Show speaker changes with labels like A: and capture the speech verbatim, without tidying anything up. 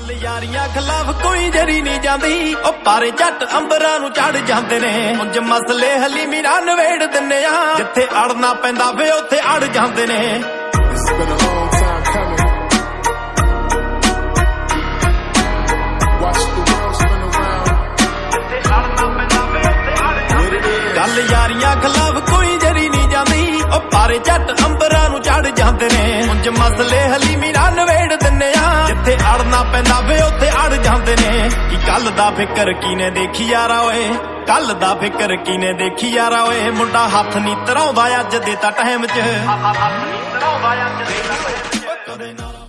A: ਗੱਲ ਯਾਰੀਆਂ ਖਿਲਾਫ ਕੋਈ ਜਰੀ ਨਹੀਂ ਜਾਂਦੀ, ਉਹ ਪਾਰੇ ਜੱਟ ਅੰਬਰਾਂ ਨੂੰ ਚੜ ਜਾਂਦੇ ਨੇ। ਉਂਝ ਮਸਲੇ ਹਲੀਮੀ ਨਾਲ ਨਵੇੜ ਦਿੰਨੇ ਆ, ਜਿੱਥੇ ਅੜਨਾ ਪੈਂਦਾ ਵੇ ਉੱਥੇ ਅੜ ਜਾਂਦੇ ਨੇ। ਗੱਲ ਯਾਰੀਆਂ ਖਿਲਾਫ ਕੋਈ ਜਰੀ ਨਹੀਂ ਜਾਂਦੀ, ਉਹ ਪਾਰੇ ਜੱਟ ਅੰਬਰਾਂ ਨੂੰ ਚੜ ਜਾਂਦੇ ਨੇ। ਉਂਝ ਮਸਲੇ ਹਲੀਮੀ ਨਾਲ ਨਵੇੜ ਦਿੰਨੇ ਆ, ਜਿੱਥੇ ਅੜਨਾ ਪੈਂਦਾ ਵੇ ਉੱਥੇ ਅੜ ਜਾਂਦੇ ਨੇ। ਕਿ ਕੱਲ ਦਾ ਫਿਕਰ ਕੀਨੇ ਦੇਖੀ ਯਾਰਾ ਓਏ, ਕੱਲ ਦਾ ਫਿਕਰ ਕੀਨੇ ਦੇਖੀ ਯਾਰਾ ਓਏ। ਮੁੰਡਾ ਹੱਥ ਨਹੀਂ ਧਰਾਉਂਦਾ ਅੱਜ ਦੇ ਤਾਂ ਟਾਈਮ 'ਚ, ਹੱਥ ਨਹੀਂ ਧਰਾਉਂਦਾ ਅੱਜ ਦੇ ਤਾਂ ਟਾਈਮ 'ਚ।